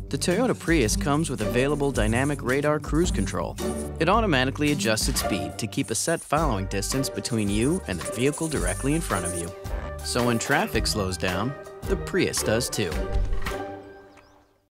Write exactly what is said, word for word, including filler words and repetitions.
The Toyota Prius comes with available dynamic radar cruise control. It automatically adjusts its speed to keep a set following distance between you and the vehicle directly in front of you. So when traffic slows down, the Prius does too.